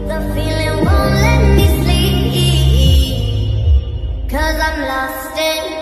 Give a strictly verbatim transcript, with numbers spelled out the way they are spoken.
The feeling won't let me sleep, 'cause I'm lost in